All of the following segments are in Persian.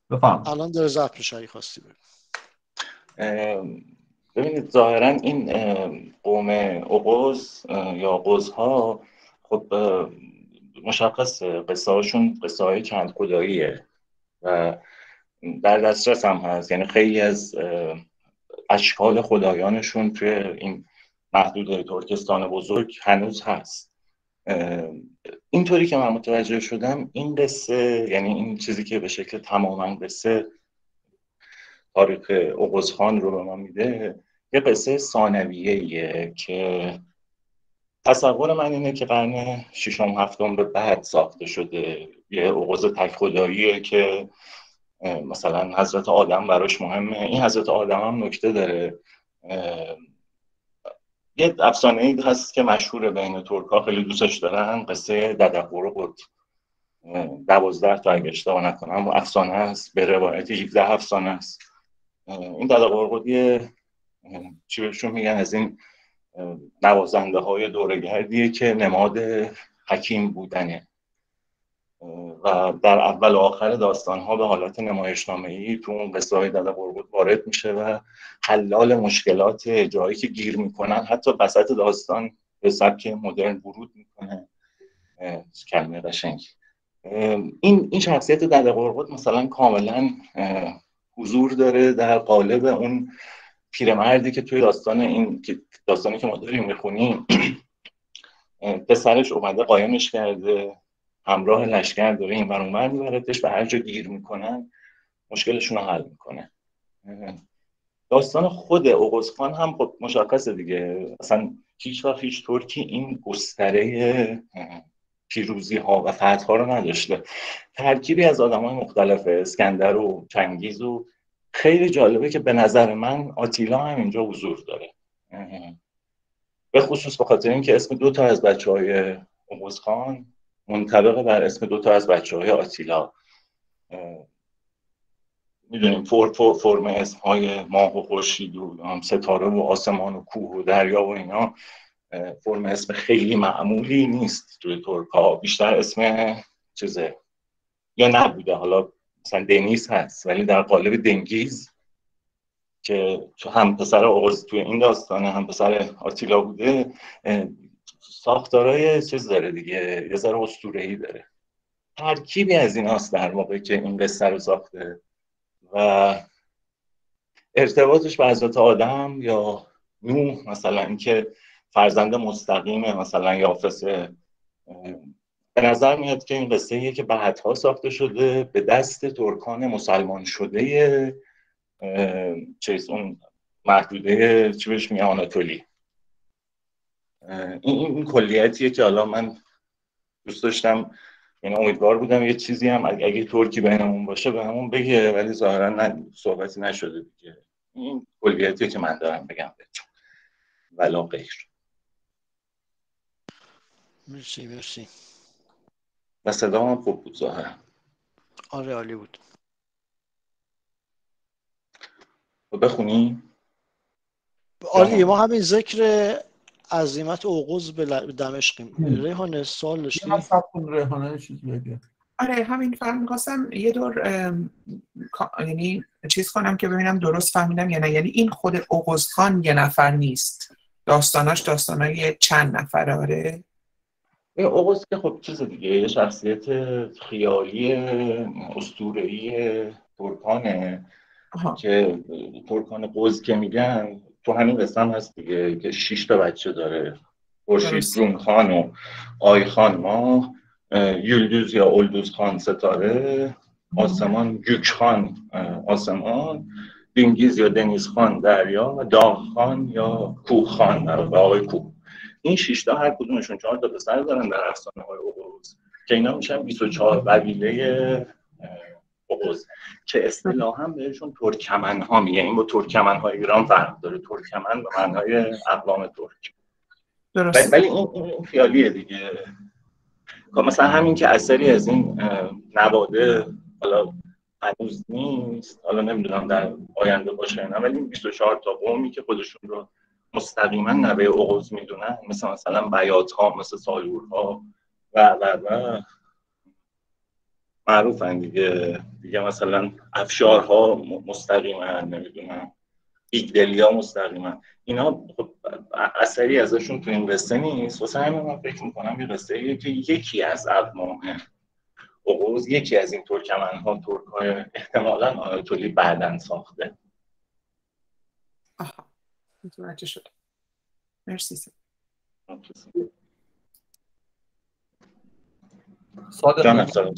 بفهم. الان داره ضبط میشه اگه خواستی بگو. ببینید ظاهرا این قوم اوغوز یا اوغوزها خب مشخص قصه هاشون قصه های چند خداییه و در دسترس هم هست، یعنی خیلی از اشکال خدایانشون توی این محدوده ترکستان بزرگ هنوز هست. اینطوری که من متوجه شدم این قصه، یعنی این چیزی که به شکل تماما قصه تاریخ اوغوزخان رو به ما میده، یه قصه ثانویه‌ایه که تصور من اینه که قرن ششم هفتم به بعد ساخته شده. یه اوغوز تک خداییه که مثلا حضرت آدم براش مهمه. این حضرت آدم هم نکته داره. یه افسانه‌ای هست که مشهوره بین ترک‌ها، خیلی دوستش دارن، قصه ددقورقد. 12 تا اگه اشتباه نکنم افسانه است، به روایت 17 افسانه است. این ددقورقد چی بهشون میگن، از این نوازنده های دورگردیه که نماد حکیم بودنه و در اول و آخر داستان ها به حالت نمایشنامه‌ای تو اون قصه های ددقورقد وارد میشه و حلال مشکلات جایی که گیر میکنن حتی وسط داستان به سبک مدرن ورود میکنه. کلمه قشنگی. این شخصیت ددقورقد مثلا کاملا حضور داره در قالب اون پیرمردی که توی داستانی که ما داریم میخونیم پسرش اومده قایمش کرده، همراه لشکر داره این ور اون ور میبردش و هر جا گیر میکنن مشکلشون رو حل میکنه. داستان خود اوغوزخان هم خب مشخصه دیگه، اصلا هیچ وقت هیچ ترکی این گستره پیروزی ها و فتح ها رو نداشته. ترکیبی از آدم های مختلف، اسکندر و چنگیز و خیلی جالبه که به نظر من آتیلا هم اینجا حضور داره، به خصوص به خاطر اینکه اسم 2 تا از بچه‌های اوغوزخان منطبق بر اسم 2 تا از بچه‌های آتیلا. میدونیم فرم اسم‌های ماه و خورشید و ستاره و آسمان و کوه و دریا و اینا فرم اسم خیلی معمولی نیست توی ترک‌ها، بیشتر اسم چیزه یا نبوده، حالا مثلا دنیس هست ولی در قالب دنگیز که هم پسر اوغوز توی این داستانه هم پسر آتیلا بوده، ساختارای چیز داره دیگه، یه ذره اسطوره‌ای داره. ترکیبی از این هاست در واقع که این قصه رو ساخته و ارتباطش به حضرت آدم یا نوح، مثلا اینکه فرزند مستقیم مثلا یافس، به نظر میاد که این قصه ایه که بعدها ساخته شده به دست ترکان مسلمان شده اون محدوده چی بهش میگه آناتولی. این کلیتیه که حالا من دوست داشتم، یعنی امیدوار بودم یه چیزی هم اگه ترکی بینمون باشه به همون بگه، ولی ظاهرا صحبتی نشده دیگه. این کلیتیه که من دارم بگم بهتون ولا غیر. مرسی. و صدا هم خوب بود ظاهرا. آره عالی بود. بخونی؟ آره ما همین ذکر عظیمت اوغوز به دمشقیم. ریحانه سوال داشتی؟ من سب کن ریحانه چیزی بگه. آره همین فقط می‌خواستم یه دور یعنی چیز کنم که ببینم درست فهمیدم یا نه. یعنی این خود اوغوزخان یه نفر نیست، داستاناش داستانای چند نفره. آره اوغوز که خب چیز دیگه، یه شخصیت خیالی اسطوره‌ای ترکانه که ترکان قوز که میگن تو همین قصه هم هست دیگه که 6 تا بچه داره، خورشید جون خان و آی خان ماه، یلدوز یا اولدوز خان ستاره، آسمان گوک خان آسمان، دینگیز یا دنیز خان دریا و داغ خان یا کوه خان در آقای کوه. این 6 تا هر کدومشون 4 تا پسر دارن در افسانه‌های اوغوز که اینا میشن 24 قبیله اوغوز که اصطلاحاً بهشون ترکمن ها میگه. این با ترکمن های ایران فرق داره، ترکمن به معنای اقوام ترک. درست. ولی این خیالیه دیگه. مثلا همین که اثری از این نواده حالا هنوز نیست، حالا نمیدونم در آینده باشه نه، ولی 24 تا قومی که خودشون رو مستقیما نوه اوغوز میدونن، مثلا بیات ها، مثل سالور ها و معروفن دیگه مثلا افشارها مستقیما، نمیدونم ایگدلیا مستقیما، اینا خب اثری ازشون تو این قصه نیست. واسه همین من فکر میکنم این قصه که یکی از اقوام اوغوز، یکی از این ترکمن‌ها، ترک‌های احتمالاً آیتولی بعداً ساخته. آها متوجه شدم. مرسی. صادق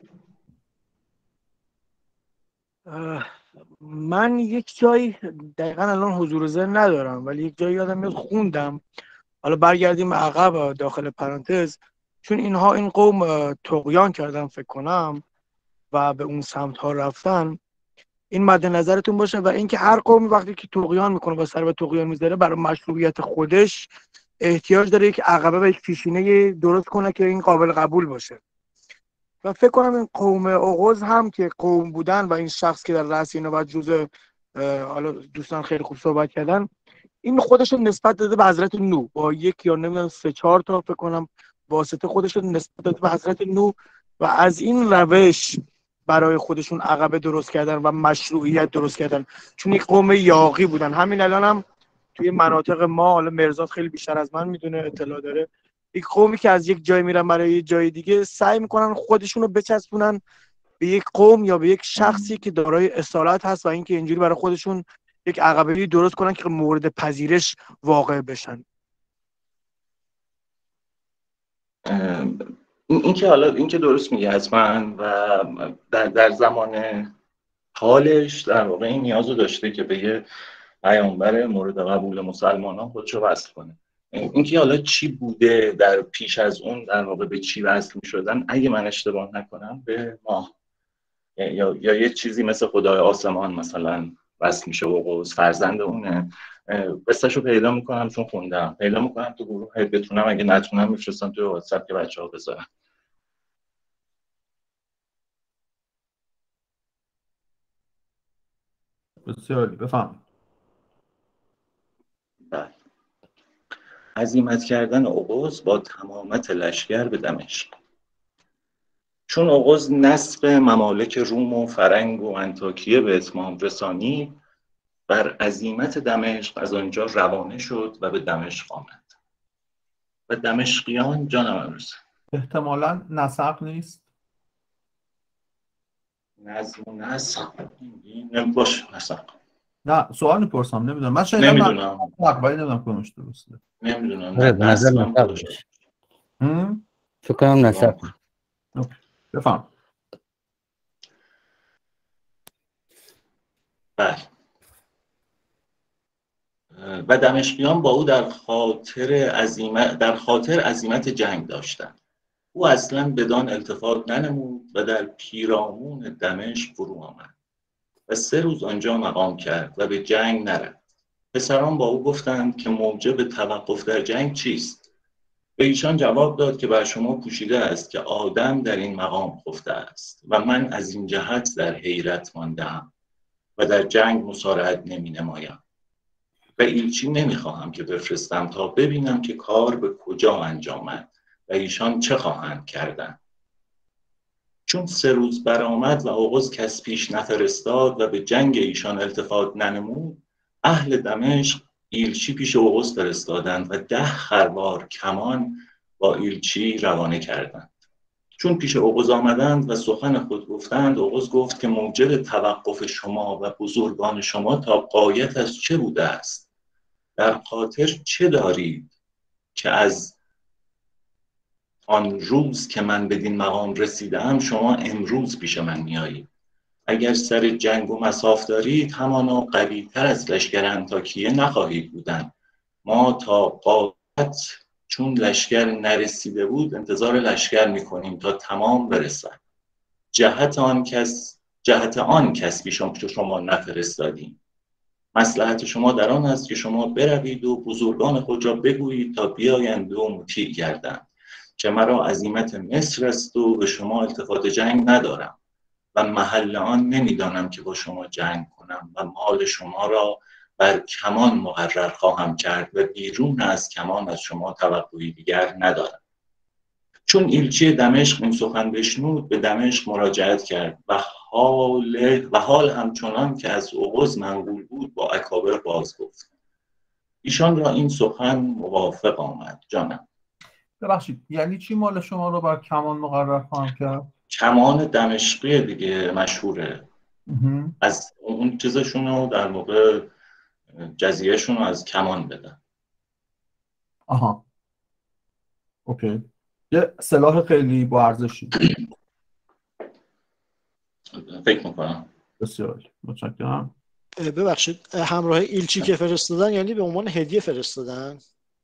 من یک جایی دقیقا الان حضور ذهن ندارم، ولی یک جایی یادم میاد خوندم، حالا برگردیم عقب داخل پرانتز، چون اینها این قوم طغیان کردن فکر کنم و به اون سمت ها رفتن، این مد نظرتون باشه. و اینکه هر قومی وقتی که طغیان میکنه و سر به طغیان میذاره، برای مشروعیت خودش احتیاج داره یک عقبه و یک پیشینه درست کنه که این قابل قبول باشه. و فکر کنم این قوم اوغوز هم که قوم بودن و این شخص که در رأس اینا بعد جزء، حالا دوستان خیلی خوب صحبت کردن، این خودش رو نسبت داده به حضرت نوح با یک یا نمیدونم 3-4 تا فکر کنم واسطه خودش رو نسبت داده به حضرت نوح و از این روش برای خودشون عقبه درست کردن و مشروعیت درست کردن، چون یک قوم یاغی بودن. همین الان هم توی مناطق ما، حالا مرزاد خیلی بیشتر از من میدونه، اطلاع داره، یک قومی که از یک جای میرن برای یک جای دیگه سعی میکنن خودشون رو بچسبونن به یک قوم یا به یک شخصی که دارای اصالت هست و اینکه اینجوری برای خودشون یک عقبه‌ای درست کنن که مورد پذیرش واقع بشن. این که حالا این که درست میگه حتما، و در زمان حالش در واقع این نیازو داشته که به یه پیامبر مورد قبول مسلمانان خودش رو وصل کنه. اینکه حالا چی بوده در پیش از اون، در واقع به چی وصل می‌شدن، اگه من اشتباه نکنم به ماه یا یه چیزی مثل خدای آسمان مثلا وصل میشه، اوغوز فرزند اونه. قصه‌شو پیدا میکنم چون خوندم، پیدا میکنم تو گروه، بتونم اگه نتونم میفرستم توی واتساپ که بچه‌ها بذارن. بسیاری بفهم. بله. عزیمت کردن اوغوز با تمامت لشکر به دمشق. چون اوغوز نصب ممالک روم و فرنگ و انطاکیه به اتمام رسانی، بر عزیمت دمشق از آنجا روانه شد و به دمشق آمد. و دمشقیان جانم امروز احتمالاً نسق نیست. نظم و نسق باش نسق. نه سوال میپرسم، نمیدونم. من شاید نمیدونم نمیدونم کنمش درسته. نمیدونم. به نظر نسق باشه. فکر کنم نسق. بفهم. بله. و دمشقیان با او در خاطر عزیمت جنگ داشتند. او اصلا بدان التفات ننمود و در پیرامون دمشق فرو آمد و 3 روز آنجا مقام کرد و به جنگ نرفت. پسران با او گفتند که موجب توقف در جنگ چیست؟ به ایشان جواب داد که بر شما پوشیده است که آدم در این مقام خفته است و من از این جهت در حیرت ماندم و در جنگ مسارعت نمی نمایم و ایلچی نمیخواهم که بفرستم تا ببینم که کار به کجا انجامد و ایشان چه خواهند کردن. چون 3 روز برآمد و اوغوز کس پیش نفرستاد و به جنگ ایشان التفات ننمود، اهل دمشق ایلچی پیش اوغوز فرستادند و 10 خروار کمان با ایلچی روانه کردند. چون پیش اوغوز آمدند و سخن خود گفتند، اوغوز گفت که موجب توقف شما و بزرگان شما تا غایت از چه بوده است؟ در خاطر چه دارید که از آن روز که من بدین مقام رسیدم شما امروز پیش من میایید؟ اگر سر جنگ و مصاف دارید همانا قوی تر از لشکر انطاکیه نخواهید بودن. ما تا غایت چون لشکر نرسیده بود انتظار لشکر میکنیم تا تمام برسد. جهت آن کس پیش شما نفرستادیم. مصلحت شما در آن است که شما بروید و بزرگان خود را بگویید تا بیایند و مطیع گردند که مرا عزیمت مصر است و به شما التفات جنگ ندارم و محل آن نمیدانم که با شما جنگ کنم و مال شما را بر کمان مقرر خواهم کرد و بیرون از کمان از شما توقعی دیگر ندارم. چون ایلچی دمشق این سخن بشنود به دمشق مراجعت کرد و حال همچنان که از اوغوز منقول بود با اکابر باز گفت. ایشان را این سخن موافق آمد. جانم. ببخشید یعنی چی مال شما رو بر کمان مقرر خواهم کرد؟ کمان دمشقی دیگه مشهوره. از اون چیزشون رو در موقع جزیهشون رو از کمان بدن. آها اوکی. یه سلاح خیلی با ارزشی. فکر میکنم. بسیار متشکرم. ببخشید همراه ایلچی که فرستادن یعنی به عنوان هدیه فرستادن؟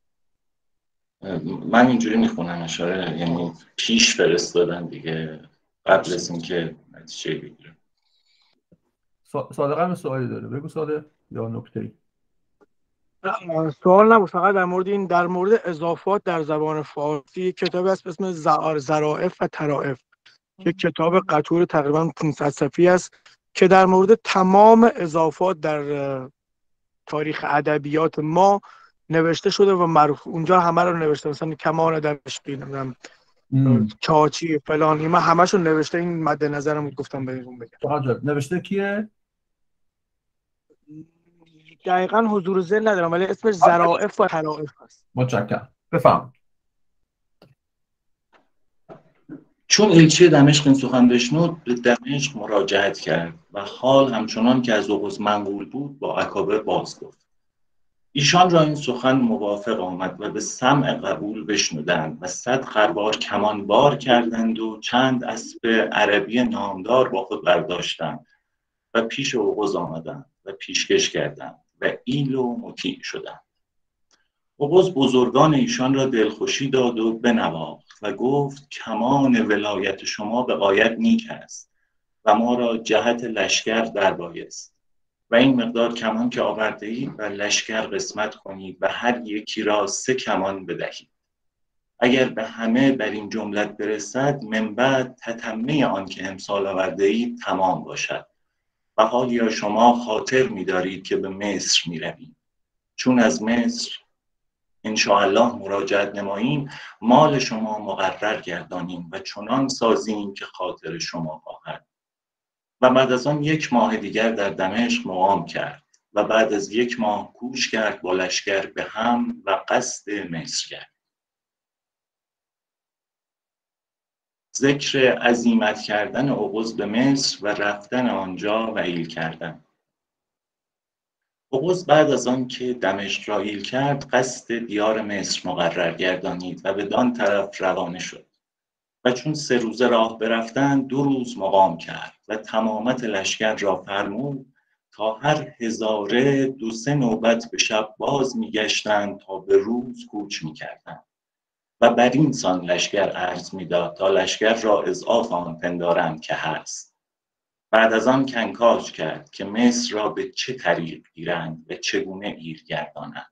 من اینجوری میخونم اشاره، یعنی پیش فرستادن دیگه قبل از اینکه نتیجه بگیره. صادقم سوالی داره، بگو صادق یا نکته‌ای؟ سوال نبود، فقط در مورد اضافات در زبان فارسی کتابی هست به اسم ظرافت و طرائف، یک کتاب قطور تقریبا 500 صفحه‌ای است که در مورد تمام اضافات در تاریخ ادبیات ما نوشته شده و اونجا همه رو نوشته، مثلا کمان دمشقی، نمیدونم چاچی فلان، من همشو نوشته. این مد نظرم گفتم بهتون بگم. نوشته کیه؟ دقیقاً حضور ذهن ندارم ولی اسمش ظرافت و طرائف هست. متشکرم. بفهم. چون ایلچی دمشق این سخن بشنود به دمشق مراجعت کرد و حال همچنان که از اوغوز منقول بود با اکابر باز گفت. ایشان را این سخن موافق آمد و به سمع قبول بشنودند و 100 خروار کمان بار کردند و چند اسب عربی نامدار با خود برداشتند و پیش اوغوز آمدند و پیشکش کردند و ایل و مطیع شدند. اوغوز بزرگان ایشان را دلخوشی داد و بنواخت و گفت کمان ولایت شما به غایت نیک است و ما را جهت لشکر در بایست و این مقدار کمان که آورده اید و لشکر قسمت کنید و هر یکی را 3 کمان بدهید. اگر به همه بر این جملت برسد من بعد تتمه آن که امسال آورده اید تمام باشد و حالیا شما خاطر می‌دارید که به مصر می‌رویم. چون از مصر انشاءالله مراجعت نماییم مال شما مقرر گردانیم و چنان سازیم که خاطر شما خواهد. و بعد از آن 1 ماه دیگر در دمشق مقام کرد و بعد از 1 ماه کوچ کرد با لشکر به هم و قصد مصر کرد. ذکر عزیمت کردن اوغوز به مصر و رفتن آنجا و ایل کردن. اوغوز بعد از آن که دمشق را ایل کرد قصد دیار مصر مقرر گردانید و بدان طرف روانه شد و چون 3 روزه راه برفتند 2 روز مقام کرد و تمامت لشکر را فرمود تا هر هزاره 2-3 نوبت به شب باز میگشتند تا به روز کوچ میکردند و بر این سان لشکر عرض میداد تا لشکر را اضعاف آن پندارند که هست. بعد از آن کنکاش کرد که مصر را به چه طریق گیرند و چگونه ایل گردانند.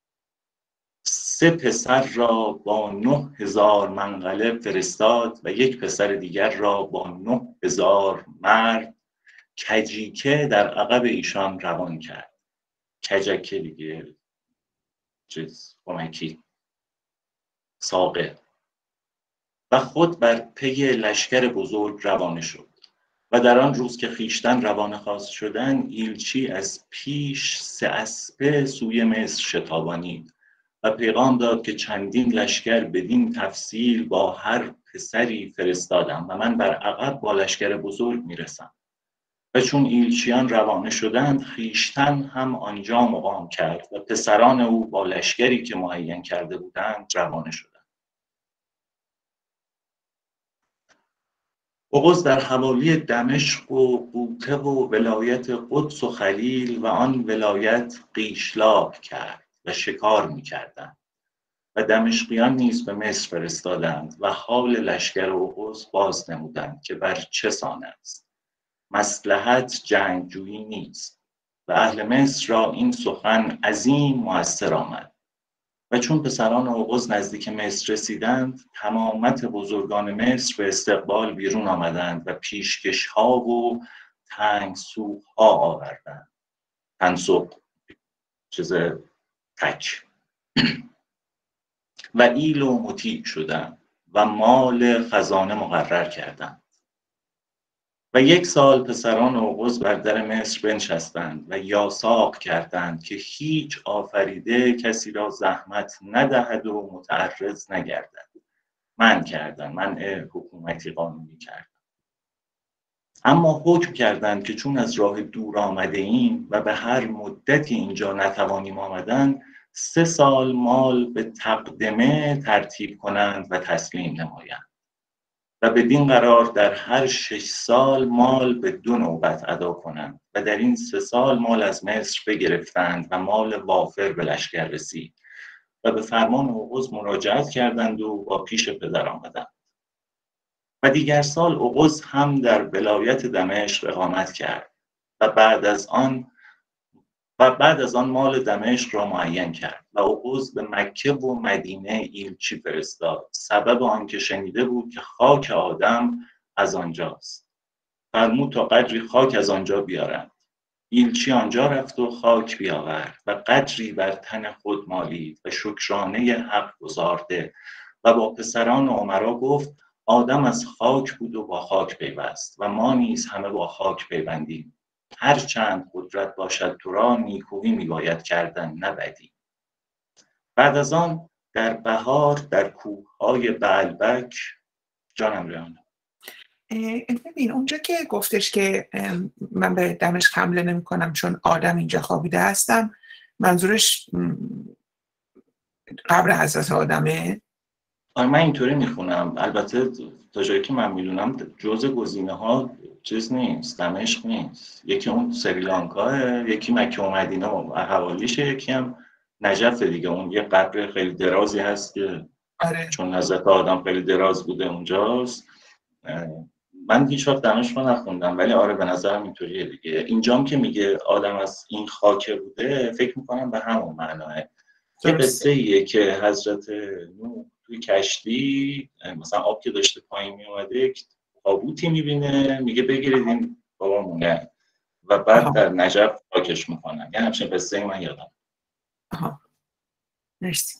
3 پسر را با 9000 منقله فرستاد و 1 پسر دیگر را با 9000 مرد کجیکه در عقب ایشان روان کرد. کجکه دیگه چیز کمکی ساقه. و خود بر پی لشکر بزرگ روانه شد و در آن روز که خیشتن روانه خواست شدن ایلچی از پیش 3 اسبه سوی مصر شتابانید و پیغام داد که چندین لشکر بدین تفصیل با هر پسری فرستادم و من بر عقب با لشکر بزرگ میرسم. و چون ایلچیان روانه شدند خیشتن هم آنجا مقام کرد و پسران او با لشکری که معین کرده بودند روانه شدند. اوغوز در حوالی دمشق و قوطه و ولایت قدس و خلیل و آن ولایت قیشلاک کرد و شکار می‌کردند و دمشقیان نیز به مصر فرستادند و حال لشکر اوغوز باز نمودند که بر چه سان است. مصلحت جنگجویی نیست و اهل مصر را این سخن عظیم مؤثر آمد. و چون پسران اوغوز نزدیک مصر رسیدند تمامت بزرگان مصر به استقبال بیرون آمدند و پیشکش‌ها و تنگسوق‌ها آوردند. تنسوق چیز تک و ایل و مطیع شدند و مال خزانه مقرر کردند. و 1 سال پسران اوغوز بر در مصر بنشستند و یاساق کردند که هیچ آفریده کسی را زحمت ندهد و متعرض نگردد. منع حکومتی قانونی کردند. اما حکم کردند که چون از راه دور آمده ایم و به هر مدتی اینجا نتوانیم آمدن، 3 سال مال به تقدمه ترتیب کنند و تسلیم نمایند و بدین قرار در هر 6 سال مال به 2 نوبت ادا کنند و در این 3 سال مال از مصر بگرفتند و مال وافر به لشکر رسید و به فرمان اوغوز مراجعت کردند و با پیش پدر آمدند. و دیگر سال اوغوز هم در ولایت دمشق اقامت کرد و بعد از آن مال دمشق را معین کرد و اوغوز به مکه و مدینه ایلچی فرستاد، سبب آنکه شنیده بود که خاک آدم از آنجاست. فرمود تا قدری خاک از آنجا بیارند. ایلچی آنجا رفت و خاک بیاورد و قدری بر تن خود مالید و شکرانه حق گزارده و با پسران و امرا گفت آدم از خاک بود و با خاک پیوست و ما نیز همه با خاک پیوندیم. هر چند قدرت باشد تو را نیکویی میباید کردن نه بدی. بعد از آن در بهار در کوههای بعلبک جانم ریان. ببین اونجا که گفتش که من به دمشق حمله نمی کنم چون آدم اینجا خوابیده هستم، منظورش قبر حضرت آدمه؟ من اینطوری میخونم. البته تا جایی که من میدونم جزء گزینه ها چیز نیست، دمشق نیست. یکی اون سریلانکاه، یکی مکه و مدینه و حوالیشه، یکی هم نجف دیگه. اون یه قبر خیلی درازی هست که چون حضرت آدم خیلی دراز بوده اونجاست. من هیچ وقت دمشق رو نخوندم ولی آره به نظرم اینطوریه دیگه. اینجام که میگه آدم از این خاکه بوده فکر میکنم به همون معناه. یه قصه ایه که حضرت نوح توی کشتی مثلا آب که داشته پایین میومده تابوتی میبینه، میگه بگیرید این بابامونه و بعد در نجف خاکش میکنن. یه همچین قصه من یادم. مرسی.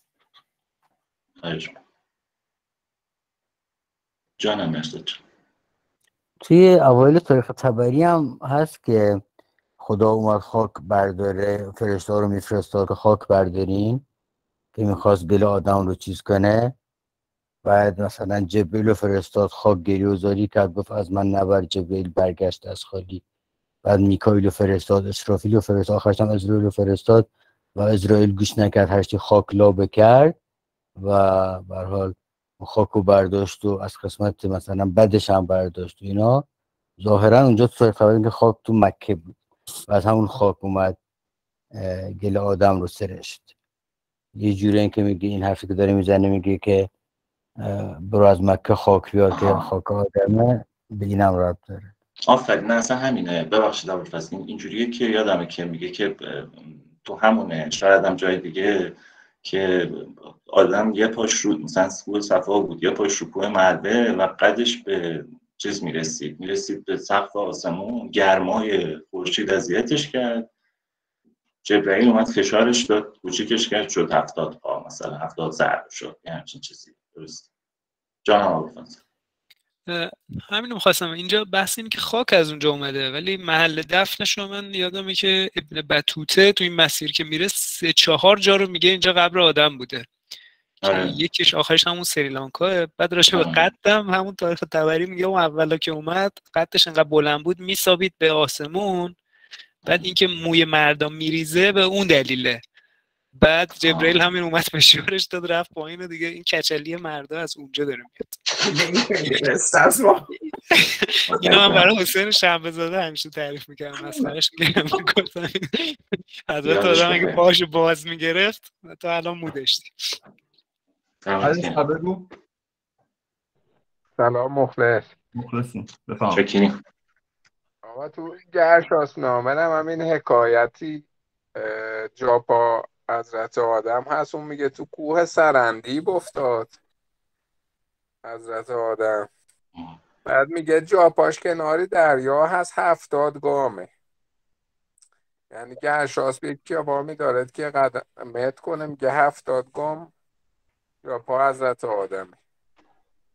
جانم مرسی. توی اوایل تاریخ طبری هم هست که خدا اومد خاک برداره، فرشته ها رو میفرستاد که خاک بردارین، که میخواست گل آدم رو چیز کنه. بعد مثلا جبریل رو فرستاد، خاک گریه‌وزاری کرد، گفت از من نبر. جبریل برگشت از خالی. بعد میکائیل رو فرستاد، اسرافیل رو فرستاد، آخرش هم اسرائیل رو فرستاد و اسرائیل گوش نکرد، هرچی خاک لابه کرد و به هر حال خاک رو برداشت و از قسمت مثلا بدش هم برداشت و اینا. ظاهرا اونجا تو خبر که خاک تو مکه بود و از همون خاک اومد گل آدم رو سرشت. یه جوری این که میگه، این حرفی که داره میزنه میگه که برو از مکه خاک بیار که خاک آدمه، به اینم ربط داره. آفرین. نه اصلا همینه. ببخشید ابوالفضل، اینجوریه که یادمه که میگه که تو همونه، شاید هم جای دیگه، که آدم یه پاش رو مثلا کوه صفا بود، یه پاش رو کوه مروه و قدش به چیز میرسید به سقف آسمون. گرمای خورشید اذیتش کرد، جبرائیل اومد فشارش داد، کوچیکش کرد، شد 70 پا مثلا 70 ضرب شد. یه همچین چیزی. درست جانم ابوالفضل. همینو می‌خواستم. اینجا بحث اینه که خاک از اونجا اومده ولی محل دفنش رو من یادمه که ابن بطوطه تو این مسیر که میره 3-4 جا رو میگه اینجا قبر آدم بوده. یکیش آخرش همون سریلانکاه. بعد راجع به قدم همون تاریخ طبری میگه اون اولا که اومد قدش انقدر بلند بود میسابید به آسمون، بعد اینکه موی مردم میریزه به اون دلیله. بعد جبرئیل همین اومد فشارش داد رفت پایین و دیگه این کچلی مردا از اونجا داره میاد. اینا من برای حسین شنبه‌زاده همیشه تعریف میکردم، مسخرهش میکردم. حضرت آدم اگه پاشو باز میگرفت تا الان مو داشتی. سلام مخلصیم. شکریم. آقا تو گرشاسنامه هم همین حکایتی جا با حضرت آدم هست. اون میگه تو کوه سرندیب افتاد حضرت آدم، بعد میگه جا پاش کناری دریا هست 70 گامه. یعنی گرشاس به یکی وامی دارد که قدمت کنه، میگه 70 گام جا پا حضرت آدمه.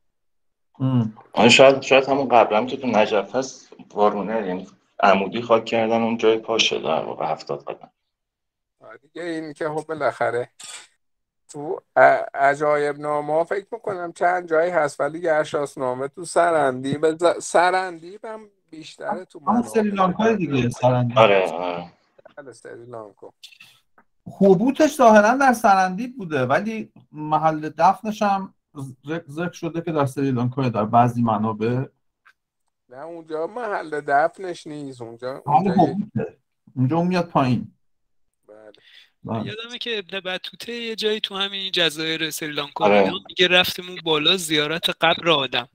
شاید همون قبل هم که تو نجف هست وارونه، یعنی عمودی خاک کردن اون جای پاشه در واقع 70 قدم دیگه. این که خب بالاخره تو عجایب نامه فکر میکنم چند جایی هست، ولی گرشاسنامه تو سرندیب هم بیشتره تو همون سریلانکای دیگه سرندیب. آره سریلانکا. حبوطش ظاهرا در سرندیب بوده، ولی محل دفنش هم ذکر شده که در سریلانکا در بعضی منابع. نه اونجا محل دفنش نیست، اونجا اونجا میاد پایین. بله. یادمه که ابن بطوطه یه جایی تو همین جزایر سریلانکا میگه رفتیم بالا زیارت قبر آدم.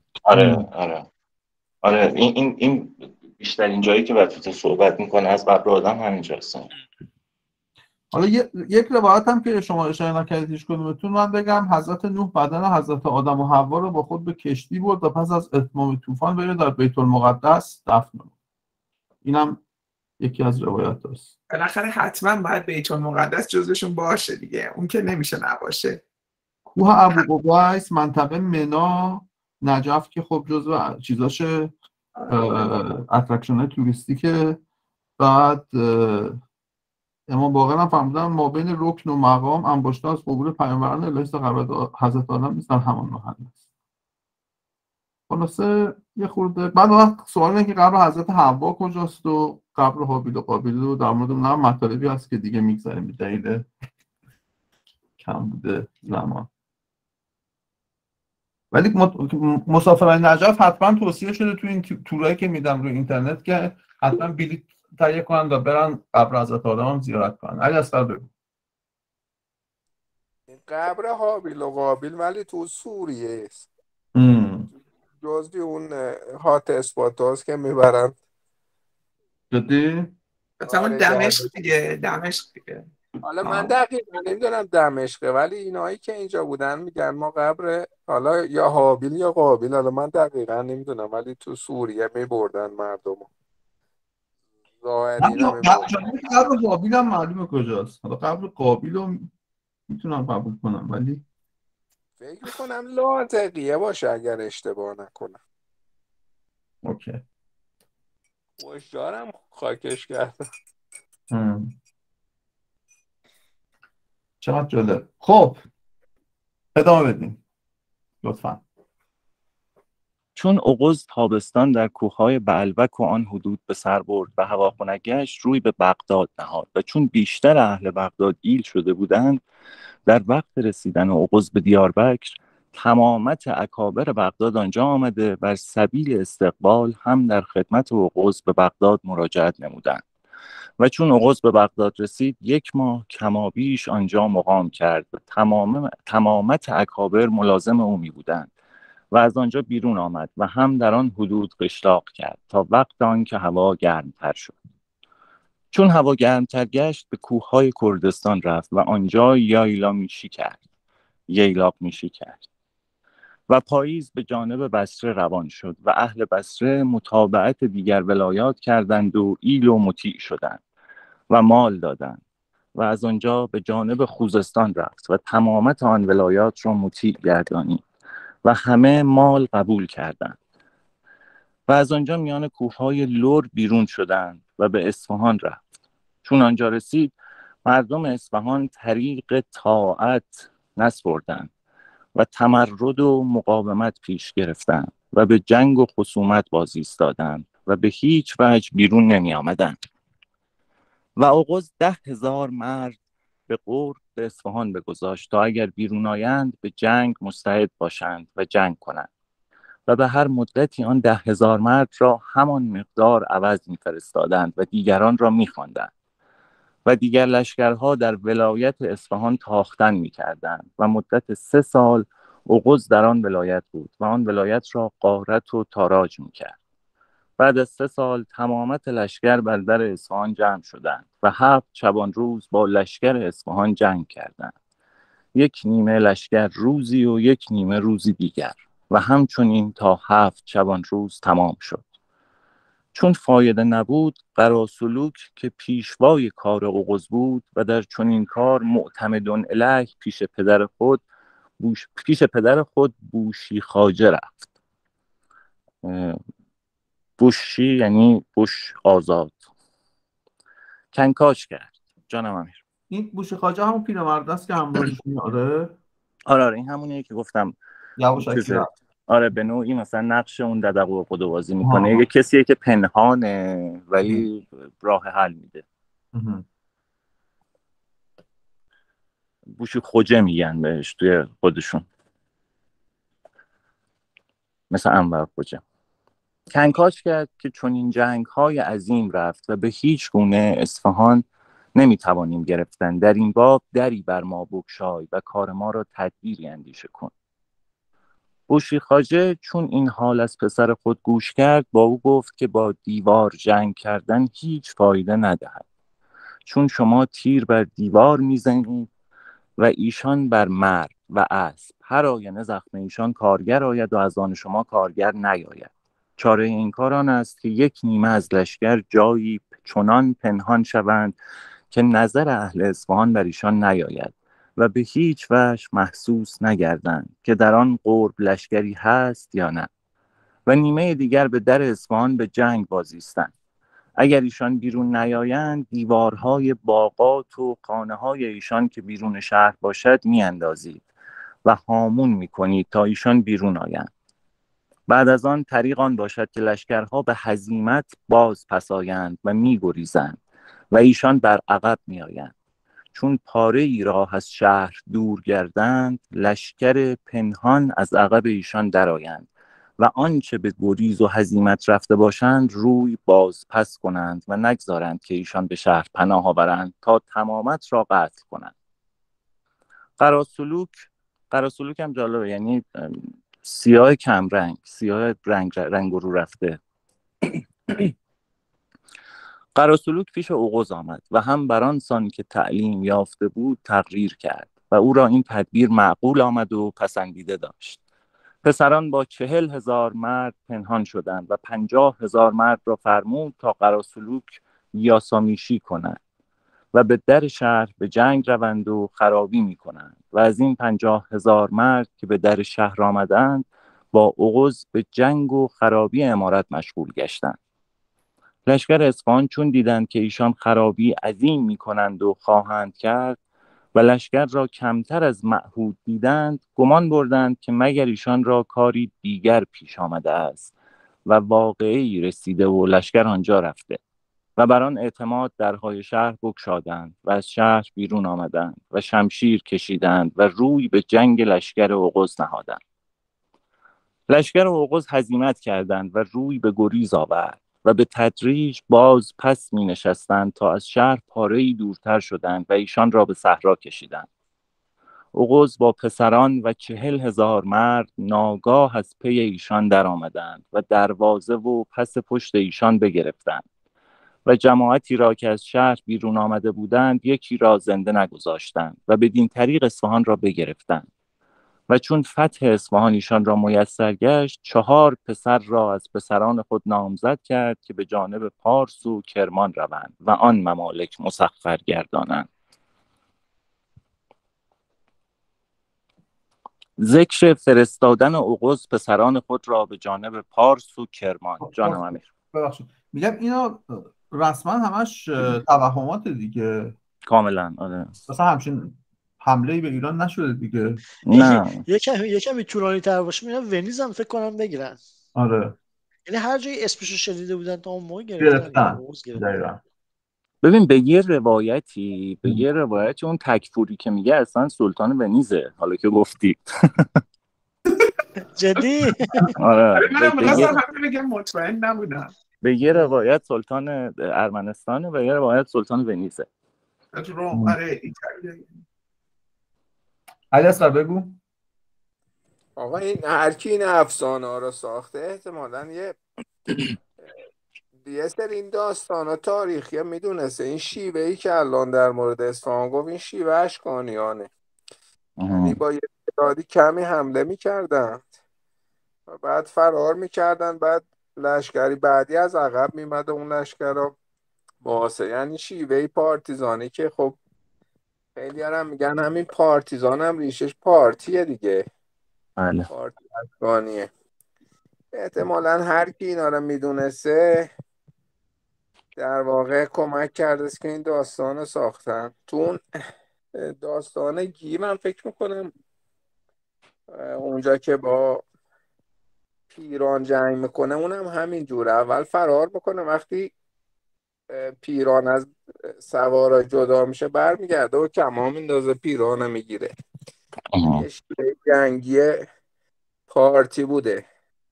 آره این بیشتر این جایی که بطوطه صحبت میکنه از قبر آدم همینجاست. حالا یک روایت هم که شما اشاره نکردید هیچ کدومتون، من بگم حضرت نوح بدن حضرت آدم و حوا رو با خود به کشتی برد و پس از اتمام طوفان بره در بیت المقدس دفن کرد. اینم یکی از روایات است. بالاخره حتما باید بیت المقدس جزوشون باشه دیگه، اون که نمیشه نباشه. کوه ابو قبیس، منطقه منا، نجف که خب جزو چیزاشه اترکشن توریستیکه. بعد امام باقر هم فهمیدن ما بین رکن و مقام انباشته از قبور پیامبران الهی قبر حضرت آدم نیستن، همان محل است. خلاصه یه خورده بعد سوال اینه که قبر حضرت حوا کجاست و قبر حابیل و قابیل و در مورد اونها مطالبی هست که دیگه میگذاریم به دلیل کم بوده زمان. ولی مسافران نجف حتما توصیه شده تو این تورایی که میدم روی اینترنت که حتما بلیط تهیه کنن و برن قبر حضرت آدم زیارت کنن. علی اصغر بگو. قبر حابیل و قابیل ولی تو سوریه است. جزوی اون هات اسپات هاست که میبرن. جدی؟ مثلا دمشق دیگه. حالا من دقیقا نمیدونم دمشقه، ولی اینایی که اینجا بودن میگن ما قبر حالا یا حابیل یا قابیل، حالا من دقیقا نمیدونم، ولی تو سوریه میبردن مردمو. ظاهری قبر قابیل هم معلومه کجاست. حالا قبر قابیل رو میتونم قبول کنم، ولی فکر میکنم لاذقیه باشه اگر اشتباه نکنم. اوکی. خوشدارم خاکش کردم. چقدر جالب. خب ادامه بدیم لطفا. چون اوغوز تابستان در کوههای بعلبک و آن حدود به سر برد و هواخنک گشت، روی به بغداد نهاد و چون بیشتر اهل بغداد ایل شده بودند، در وقت رسیدن اوغوز به دیاربکر تمامت اکابر بغداد آنجا آمده بر سبیل استقبال هم در خدمت اوغوز به بغداد مراجعت نمودند. و چون اوغوز به بغداد رسید 1 ماه کمابیش آنجا مقام کرد و تمامت اکابر ملازم او می بودند و از آنجا بیرون آمد و هم در آن حدود قشلاق کرد تا وقت آن که هوا گرمتر شد. چون هوا گرمتر گشت به کوههای کردستان رفت و آنجا ییلاق میشی کرد و پاییز به جانب بصره روان شد و اهل بصره متابعت دیگر ولایات کردند و ایل و مطیع شدند و مال دادند و از آنجا به جانب خوزستان رفت و تمامت آن ولایات را مطیع گردانید و همه مال قبول کردند و از آنجا میان کوههای لور بیرون شدند و به اصفهان رفت. چون آنجا رسید مردم اصفهان طریق طاعت نسپردند و تمرد و مقاومت پیش گرفتند و به جنگ و خصومت باز ایستادند و به هیچ وجه بیرون نمی آمدند. و اوغوز 10,000 مرد به قرب به اصفهان بگذاشت تا اگر بیرون آیند به جنگ مستعد باشند و جنگ کنند و به هر مدتی آن 10,000 مرد را همان مقدار عوض می‌فرستادند و دیگران را می‌خواندند و دیگر لشکرها در ولایت اصفهان تاختن می‌کردند و مدت 3 سال اوغوز در آن ولایت بود و آن ولایت را غارت و تاراج می‌کرد. بعد از 3 سال تمامت لشکر بر در اصفهان جمع شدند و 7 شبان روز با لشکر اصفهان جنگ کردند. 1 نیمه لشکر روزی و 1 نیمه روزی دیگر و همچنین تا 7 شبان روز تمام شد. چون فایده نبود، قراسلوک که پیشوای کار اوغوز بود و در چنین کار معتمدون الیه پیش پدر خود بوشی خواجه رفت بوشی یعنی بوش آزاد. کنکاش کرد. جانم امیر. این بوشی خواجه همون پیرمرد است که همراهش میاره؟ آره این همونیه که گفتم یواشکی رفت. آره به نوعی مثلا نقش اون ددق و قدو بازی میکنه. یه کسیه که پنهانه ولی راه حل میده. بوشی خوجه میگن بهش توی خودشون، مثل انور خوجه. کنکاش کرد که چون این جنگ‌های عظیم رفت و به هیچ گونه اصفهان نمیتوانیم گرفتن. در این باب دری بر ما بگشای و کار ما را تدبیری اندیشه کن. بوشی خواجه چون این حال از پسر خود گوش کرد با او گفت که با دیوار جنگ کردن هیچ فایده ندهد، چون شما تیر بر دیوار میزنید و ایشان بر مرد و اسب. هر آینه زخم ایشان کارگر آید و از آن شما کارگر نیاید. چاره این کار آن است که یک نیمه از لشکر جایی چنان پنهان شوند که نظر اهل اصفهان بر ایشان نیاید و به هیچ وجه محسوس نگردند که در آن قرب لشکری هست یا نه، و نیمه دیگر به در اصفهان به جنگ بازیستند. اگر ایشان بیرون نیایند دیوارهای باغات و خانه‌های ایشان که بیرون شهر باشد میاندازید و هامون میکنید تا ایشان بیرون آیند. بعد از آن طریق آن باشد که لشکرها به هزیمت باز پس آیند و میگریزند و ایشان بر عقب میآیند. چون پاره ای راه از شهر دور گردند لشکر پنهان از عقب ایشان درآیند و آنچه به گریز و هزیمت رفته باشند روی باز پس کنند و نگذارند که ایشان به شهر پناه آورند تا تمامت را قتل کنند. قراسلوک هم جالبه، یعنی سیاه کمرنگ، سیاه رنگ رو رفته. قراسلوک پیش اوغوز آمد و هم بران سان که تعلیم یافته بود تقریر کرد و او را این تدبیر معقول آمد و پسندیده داشت. پسران با 40,000 مرد پنهان شدند و 50,000 مرد را فرمود تا قراسلوک یاسامیشی کنند و به در شهر به جنگ روند و خرابی می کنند و از این 50,000 مرد که به در شهر آمدند با اوغوز به جنگ و خرابی امارت مشغول گشتند. لشکر اصفهان چون دیدند که ایشان خرابی عظیم می کنند و خواهند کرد و لشکر را کمتر از معهود دیدند گمان بردند که مگر ایشان را کاری دیگر پیش آمده است و واقعی رسیده و لشکر آنجا رفته و بر آن اعتماد درهای شهر بگشادند و از شهر بیرون آمدند و شمشیر کشیدند و روی به جنگ لشکر اوغوز نهادند. لشکر اوغوز هزیمت کردند و روی به گریز آورد و به تدریج باز پس می نشستند تا از شهر پاره‌ای دورتر شدند و ایشان را به صحرا کشیدند. اوغوز با پسران و 40,000 مرد ناگاه از پی ایشان در آمدند و دروازه و پس پشت ایشان بگرفتند و جماعتی را که از شهر بیرون آمده بودند یکی را زنده نگذاشتند و بدین طریق اصفهان را بگرفتند. و چون فتح اصفهان ایشان را میسر گشت 4 پسر را از پسران خود نامزد کرد که به جانب پارس و کرمان روند و آن ممالک مسخر گردانند. ذکر فرستادن اوغوز پسران خود را به جانب پارس و کرمان. جانم امیر. ببخشید میگم اینا رسما همش توهمات دیگه. کاملا آره. مثلا همچین حمله‌ای به ایران نشده دیگه. نه یکمی طولانی تر باشه میگم ونیز هم فکر کنم بگیرن. آره. یعنی هر جایی اسمشو شنیده بودن تا اون موقع گرفتن. ببین به یه روایتی اون تکفوری که میگه اصلا سلطان ونیزه، حالا که گفتی. جدی؟ آره بگم مطمئن نبودم. به یه روایت سلطان ارمنستانه و یه روایت سلطان ونیزه. روم آره ایتالیا. علی اصغر بگو. آقا این هر کی این افسانه ها رو ساخته احتمالاً یه سری این داستان ها تاریخی میدونسته. این شیوهی که الان در مورد اصفهان گفت این شیوه اشکانیانه، یعنی با یه تعدادی کمی حمله میکردن و بعد فرار میکردن، بعد لشکری بعدی از عقب میمد و اون لشکر رو محاصره، یعنی شیوهی پارتیزانی که خب خیلی هم میگن همین پارتیزان هم ریشش پارتیه دیگه. بله. پارتی اشکانیه. احتمالا هر کی اینا رو میدونسته در واقع کمک کرده است که این داستان رو ساختن. تو اون داستان گیم هم فکر میکنم اونجا که با پیران جنگ میکنه اونم همین جوره، اول فرار میکنه، وقتی پیران از سوارا جدا میشه برمیگرده و کمان میندازه پیران میگیره. یه شیوه جنگی پارتی بوده،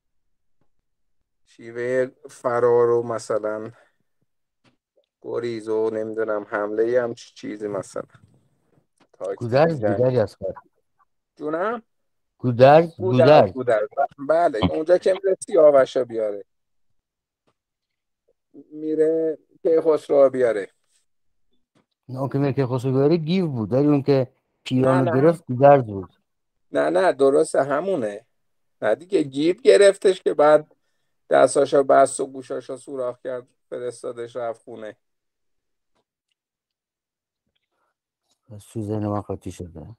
شیوه فرار و مثلا گریز و نمیدونم حمله هم چیزی مثلا گودرز از کار جونم گودرز بله اونجا که میره سیاوشو بیاره، میره که خسرو بیاره. اون که میره که خسرو بیاره گیو بود، ولی اون که پیرانو گرفت گودرز بود. نه درسته همونه. نه دیگه گیو گرفتش که بعد دستاشو بست و گوشاشو سوراخ کرد فرستادش رفت خونه. سوزن من خاطی شده.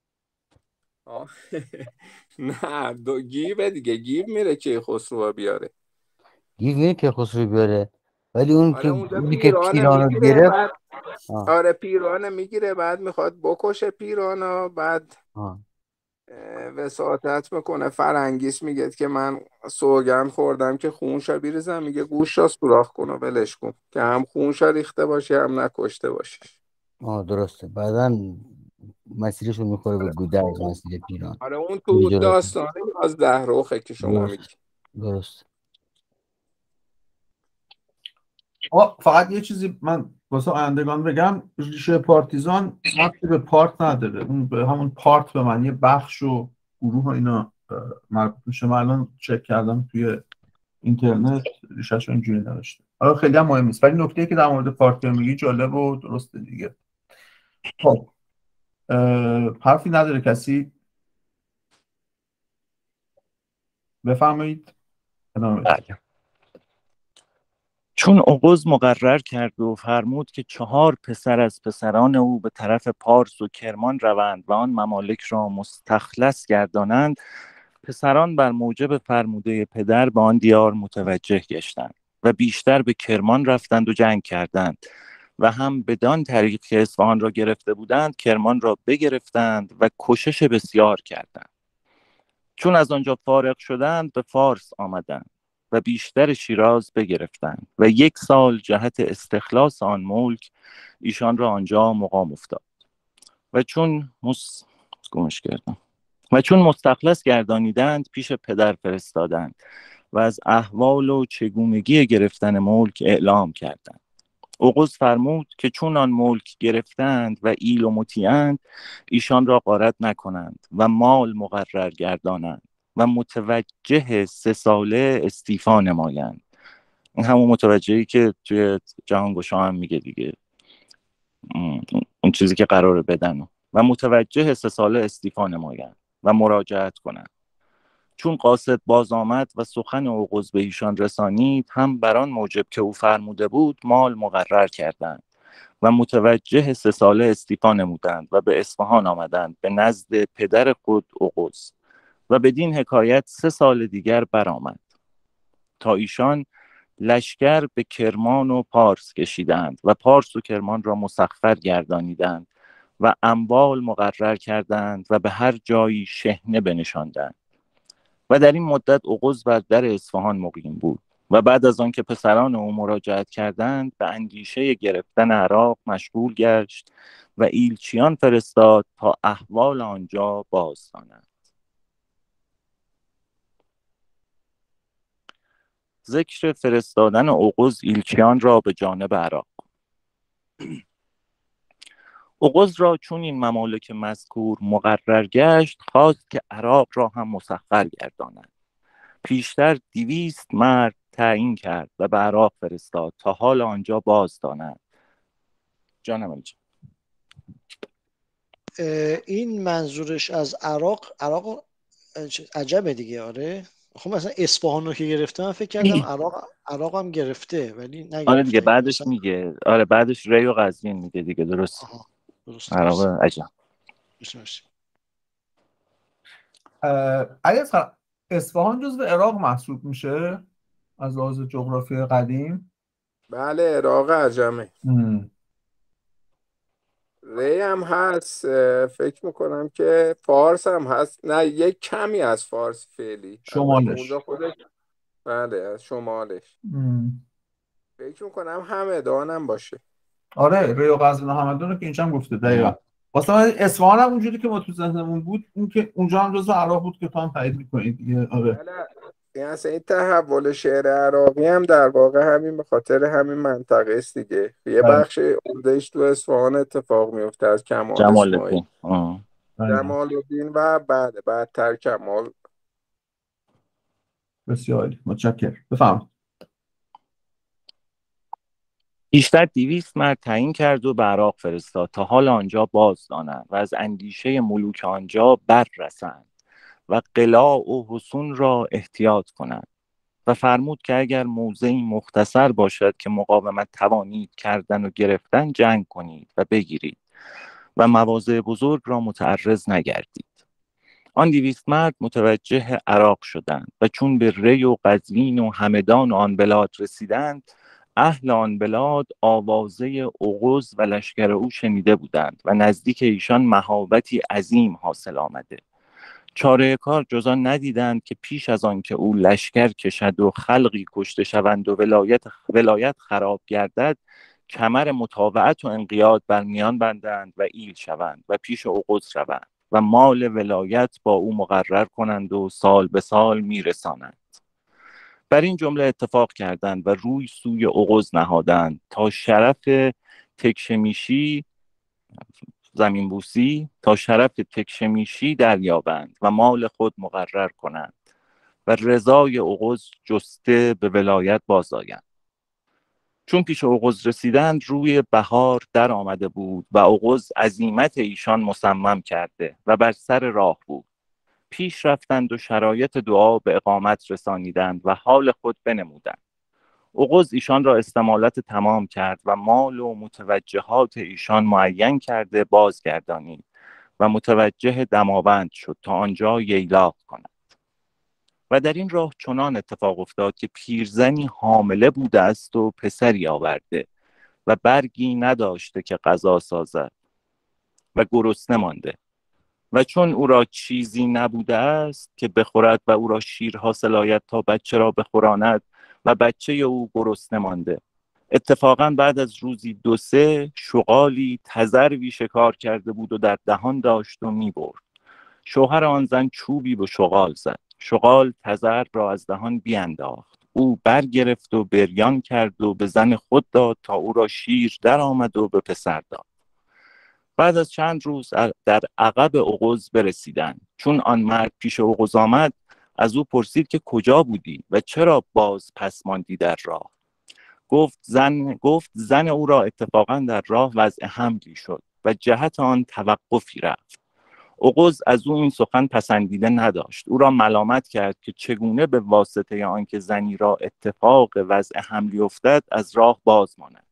نه گیو دیگه، گیو میره که خسرو بیاره. گیو میره که خسرو بیاره، ولی اون که پیرانو گرفت آره پیرانو میگیره، بعد میخواد بکشه پیرانو، بعد وساطت میکنه. فرنگیس میگه که من سوگند خوردم که خونشا بیریزم، میگه گوشا سوراخ کن و ولش کن که هم خونشا ریخته باشه هم نکشته باشه. درسته. بعدن مسیرشون میخوره به گودرز، مسیر پیران. آره اون تو داستان 11 روخه که شما میگی. درست. فقط یه چیزی من واسه آیندگان بگم، ریشه پارتیزان ربطی به پارت نداره. اون به همون پارت به معنی بخش و گروه و اینا مربوط میشه. من الان چک کردم توی اینترنت ریشه‌شو اینجوری نوشته. حالا خیلی هم مهم نیست، ولی نکته‌ای که در مورد پارت میگی جالب و درسته دیگه. خب حرفی نداره کسی؟ بفرمایید. بله. چون اوغوز مقرر کرد و فرمود که 4 پسر از پسران او به طرف پارس و کرمان روند و آن ممالک را مستخلص گردانند، پسران بر موجب فرموده پدر به آن دیار متوجه گشتند و بیشتر به کرمان رفتند و جنگ کردند و هم بدان طریق که اصفهان را گرفته بودند کرمان را بگرفتند و کشش بسیار کردند. چون از آنجا فارغ شدند به فارس آمدند و بیشتر شیراز بگرفتند و 1 سال جهت استخلاص آن ملک ایشان را آنجا مقام افتاد و چون مستخلص گردانیدند پیش پدر فرستادند و از احوال و چگونگی گرفتن ملک اعلام کردند. اوغوز فرمود که چون آن ملک گرفتند و ایل و مطیعند ایشان را غارت نکنند و مال مقرر گردانند و متوجه 3 ساله استیفا نمایند. این همون متوجهی که توی جهانگشا هم میگه دیگه، اون چیزی که قراره بدن، و متوجه 3 ساله استیفا نمایند و مراجعت کنند. چون قاصد باز آمد و سخن اوغوز به ایشان رسانید، هم بران موجب که او فرموده بود مال مقرر کردند و متوجه 3 ساله استیفا نمودند و به اصفهان آمدند به نزد پدر خود اوغوز و بدین حکایت 3 سال دیگر برآمد تا ایشان لشکر به کرمان و پارس کشیدند و پارس و کرمان را مسخر گردانیدند و اموال مقرر کردند و به هر جایی شحنه بنشاندند. و در این مدت اوغوز بر در اصفهان مقیم بود و بعد از آن که پسران او مراجعت کردند به اندیشه گرفتن عراق مشغول گشت و ایلچیان فرستاد تا احوال آنجا بازدانند. ذکر فرستادن اوغوز ایلچیان را به جانب عراق. اوغوز را چون این ممالک مذکور مقرر گشت خواست که عراق را هم مسخر گردانند. پیشتر 200 مرد تعیین کرد و به عراق فرستاد تا حال آنجا بازدانند. جانم اینجا این منظورش از عراق عجبه دیگه. آره خب مثلا اصفهان رو که گرفته من فکر کردم عراق هم گرفته ولی نگرفته. آره دیگه بعدش مثلا میگه، آره بعدش ری و قزوین میگه دیگه. درست. عراق عجب. علی اصغر اصفهان جزو عراق محسوب میشه از لحاظ جغرافی قدیم؟ بله عراق عجمه. ری هم هست، فکر میکنم که فارس هم هست، نه یک کمی از فارس فعلی، البته شمالش. اونجا خودش بله از شمالش. ام. فکر میکنم همدان هم باشه. آره ری و قزوین و همدان رو که اینجا هم گفته دقیقا. واسه من اصفهان هم اونجوری که ما تو ذهنمون بود اون که اونجا هم جزو عراق بود که تو هم تایید میکنید دیگه. آره بله این اصلا این تحول شعر عراقی هم در واقع همین به خاطر همین منطقه است دیگه. یه بله. بخش عمدهش تو اصفهان اتفاق میفته از کمال جمال اسماعیل، الدین. جمال الدین و بعدتر کمال. بسیار عالی، متشکرم. بفرمایید. بیشتر 200 مرد تعیین کرد و به عراق فرستاد تا حال آنجا باز دانند و از اندیشه ملوک آنجا بر رسند و قلاع و حصون را احتیاط کنند و فرمود که اگر موضعی مختصر باشد که مقاومت توانید کردن و گرفتن جنگ کنید و بگیرید و مواضع بزرگ را متعرض نگردید. آن 200 مرد متوجه عراق شدند و چون به ری و قزوین و همدان و آن بلاد رسیدند، اهل آن بلاد آوازه اوغوز و لشکر او شنیده بودند و نزدیک ایشان مهابتی عظیم حاصل آمده. چاره کار جز آن ندیدند که پیش از آن که او لشکر کشد و خلقی کشته شوند و ولایت خراب گردد، کمر مطاوعت و انقیاد بر میان بندند و ایل شوند و پیش اوغوز شوند و مال ولایت با او مقرر کنند و سال به سال میرسانند. بر این جمله اتفاق کردند و روی سوی اوغوز نهادند تا شرف تکشمیشی زمین بوسی دریابند و مال خود مقرر کنند و رضای اوغوز جسته به ولایت بازآیند. چون پیش اوغوز رسیدند روی بهار در آمده بود و اوغوز عزیمت ایشان مصمم کرده و بر سر راه بود. پیش رفتند و شرایط دعا به اقامت رسانیدند و حال خود بنمودند. اوغوز ایشان را استمالت تمام کرد و مال و متوجهات ایشان معین کرده بازگردانید و متوجه دماوند شد تا آنجا ییلاق کند. و در این راه چنان اتفاق افتاد که پیرزنی حامله بوده است و پسری آورده و برگی نداشته که غذا سازد و گرسنه مانده و چون او را چیزی نبوده است که بخورد و او را شیر حاصل آید تا بچه را بخوراند و بچه او گرسنه مانده. اتفاقا بعد از روزی 2-3 شغالی تذروی شکار کرده بود و در دهان داشت و می برد. شوهر آن زن چوبی به شغال زد. شغال تذر را از دهان بیانداخت. او برگرفت و بریان کرد و به زن خود داد تا او را شیر در آمد و به پسر داد. بعد از چند روز در عقب اوغوز برسیدند. چون آن مرد پیش اوغوز آمد، از او پرسید که کجا بودی و چرا باز پس ماندی در راه. گفت زن او را اتفاقا در راه وضع حملی شد و جهت آن توقفی رفت. اوغوز از او این سخن پسندیده نداشت. او را ملامت کرد که چگونه به واسطه آنکه زنی را اتفاق وضع حملی افتد از راه باز ماند.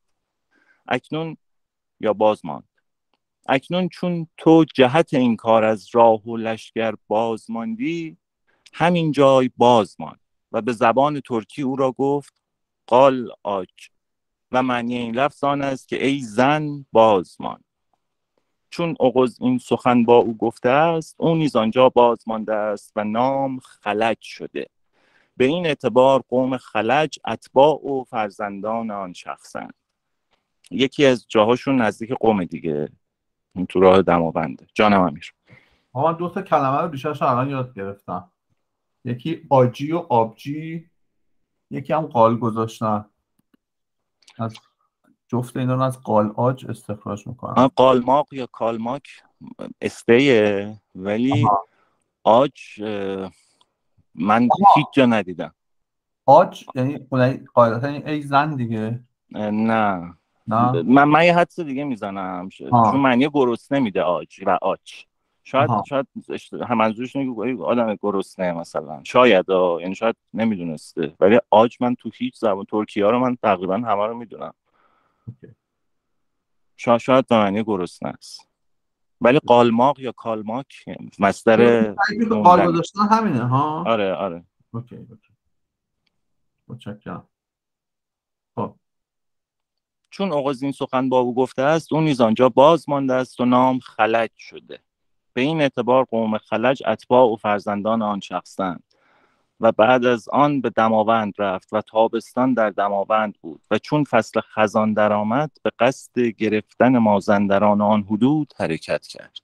اکنون چون تو جهت این کار از راه و لشکر باز ماندی، همین جای باز مان. و به زبان ترکی او را گفت قال آج و معنی این لفظ آن است که ای زن باز مان. چون اوغوز این سخن با او گفته است، او نیز آنجا باز مانده است و نام خلج شده. به این اعتبار قوم خلج اتباع و فرزندان آن شخصند. یکی از جاهاشون نزدیک قوم دیگه، تو راه دماونده. جانم امیر. من 2 کلمه رو بیشترش الان یاد گرفتم. یکی آجی و آبجی، یکی هم قال گذاشتن. از جفت اینا رو از قال آج استخراج میکنم. قالماق یا کالماک استیه، ولی آج من هیچ جا ندیدم. آج یعنی قاعدتا یعنی ای زن دیگه. نه من یه حدس دیگه میزنم، چون معنی گرسنه میده آج و آج. شاید منظورش اینه که آدم گرسنه مثلا، شاید یعنی شاید نمیدونسته، ولی آج من تو هیچ زبان ترکیه ها رو من تقریبا همه رو میدونم. شاید به معنی گرسنه است. ولی قالماق یا کالماک مصدر قال گذاشتن همینه ها. آره. اوکی. متشکرم. خب چون اوغوز این سخن با او گفته است، اون نیز آنجا باز مانده است و نام خلج شده. به این اعتبار قوم خلج اتباع و فرزندان آن شخصند و بعد از آن به دماوند رفت و تابستان در دماوند بود و چون فصل خزان درآمد به قصد گرفتن مازندران آن حدود حرکت کرد.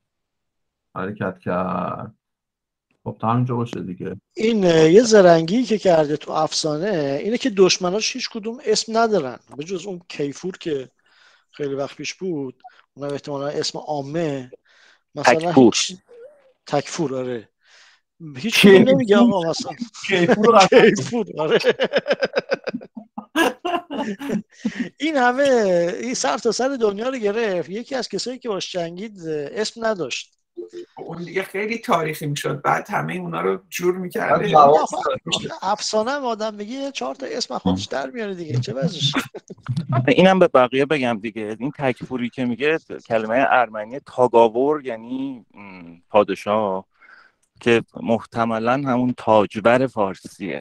خب تا همینجا باشه دیگه. این یه زرنگی که کرده تو افسانه اینه که دشمناش هیچ کدوم اسم ندارن به جز اون کیفور که خیلی وقت پیش بود، اونم احتمالا اسم عامه، مثلا تکفور. آره هیچ کدوم نمیگه آقا مثلا کیفور. آره این همه این سر تا سر دنیا رو گرفت، یکی از کسایی که باش جنگید اسم نداشت. اون دیگه خیلی تاریخی میشد، بعد همه اونا رو جور میکرده. افسانه هم آدم بگه 4 تا اسم خودش در میاره دیگه، چه وضعش. اینم به بقیه بگم دیگه، این تکفوری که میگه کلمه ارمنی تاگاور یعنی پادشاه، که محتملا همون تاجور فارسیه.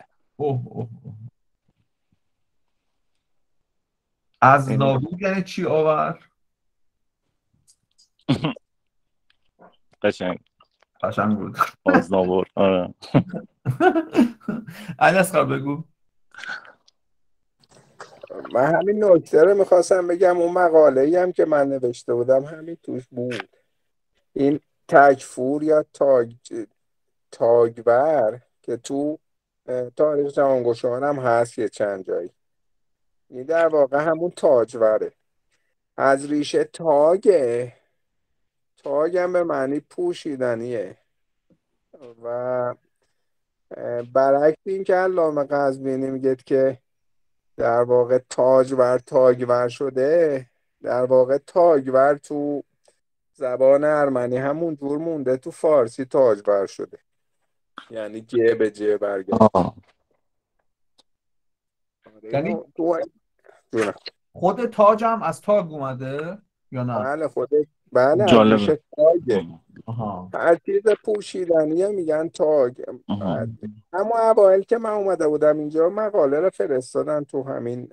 از نابود یعنی چی آور؟ قشنگ بود. از نابود. آره. علی اصغر بگو. من همین نکته رو میخواستم بگم، اون مقاله‌ای هم که من نوشته بودم همین توش بود. این تکفور یا تاگور که تو تاریخ جهانگشایان هم هست یه چند جایی، این در واقع همون تاجوره، از ریشه تاگ هم به معنی پوشیدنیه و برعکس این که علامه قزوینی میگه که در واقع تاگور شده، در واقع تاگور تو زبان ارمنی همون جور مونده، تو فارسی تاجور شده، یعنی جه به جه برگرد. یعنی خود تاج هم از تاگ اومده یا نه؟ بله از ریشه تاگه. هر چیز پوشیدنیه میگن تاگ. اما اوایل که من اومده بودم اینجا مقاله رو فرستادن تو همین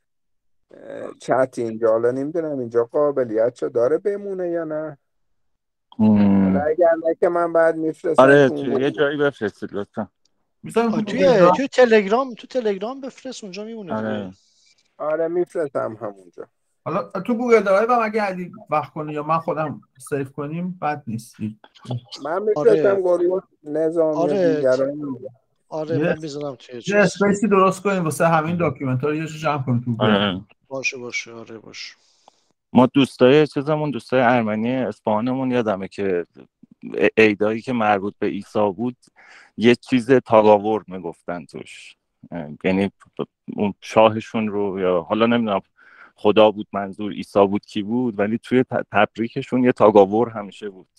چت اینجا، حالا نمیدونم اینجا قابلیتشو داره بمونه یا نه. حالا اگر نه که من بعد میفرستم. آره یه جایی بفرستید لطفا. توی تلگرام بفرست، اونجا میمونه. آره میفرستم همونجا. حالا تو گوگل درایو هم اگه علی وقت کنی یا من خودم سیو کنیم بد نیستی. من میفرستم گروه نظامی دیگران. آره من میذارم توی یه اسپیسی درست کنیم واسه همین داکیومنت ها رو یه جمع کنیم تو گوگل. باشه. آره باشه. ما دوستای ارمنی اصفهانمون یادمه که عیدایی که مربوط به عیسی بود یه چیز تاگاور میگفتن توش، یعنی اون شاهشون رو، یا حالا نمیدونم خدا بود منظور، عیسی بود، کی بود، ولی توی تبریکشون یه تاگاور همیشه بود.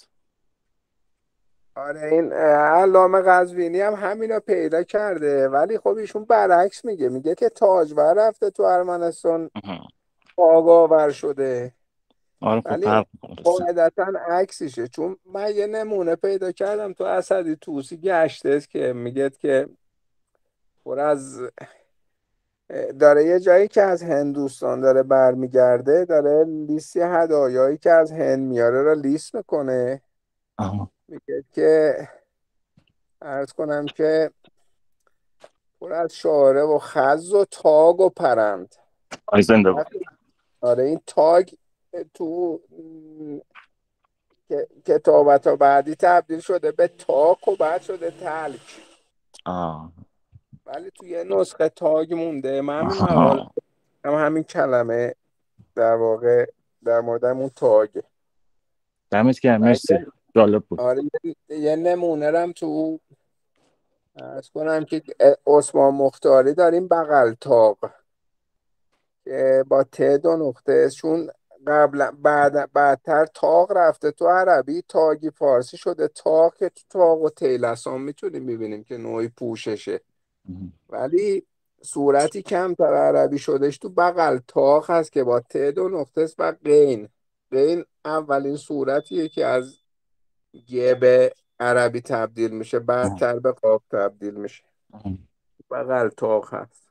آره این علامه قزوینی هم همینا پیدا کرده، ولی خب ایشون برعکس میگه که تاجور رفته تو ارمنستان تاگاور شده. آره ولی قاعدتا عکسشه، چون من یه نمونه پیدا کردم تو اسدی توسی گشته که میگه که پر از داره یه جایی که از هندوستان داره برمیگرده، داره لیستی هدایایی که از هند میاره رو لیست میکنه. میگه که عرض کنم که پر از شاره و خز و تاگ و پرند. آره این تاگ تو کتابت ها بعدی تبدیل شده به تاک و بعد شده تلک. ولی تو یه نسخه تاگ مونده. من همین مقاله همین کلمه در واقع در مورد همون تاگ. دمت گرم، مرسی، جالب بود. آره یه نمونه رم تو عرض کنم که عثمان مختاری داریم بغل تاق که با ت 2 نقطه، چون بعدتر تاق رفته تو عربی، تاگی فارسی شده تاق، که تو تاق و طیلسان میتونیم ببینیم که نوعی پوششه، ولی صورتی کمتر عربی شدهش تو بغل تاق هست که با ت 2 نقطه و غین. این اولین صورتیه که از گه به عربی تبدیل میشه، بعدتر به قاف تبدیل میشه. بغل تاق هست.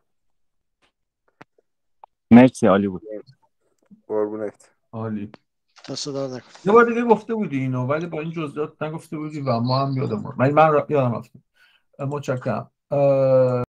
مرسی، عالی بود. قربونت. عالی. دست دار نکن. یه بار دیگه گفته بودی اینو ولی با این جزئیات نگفته بودی و ما هم یادمون. من یادم رفت. متشکرم.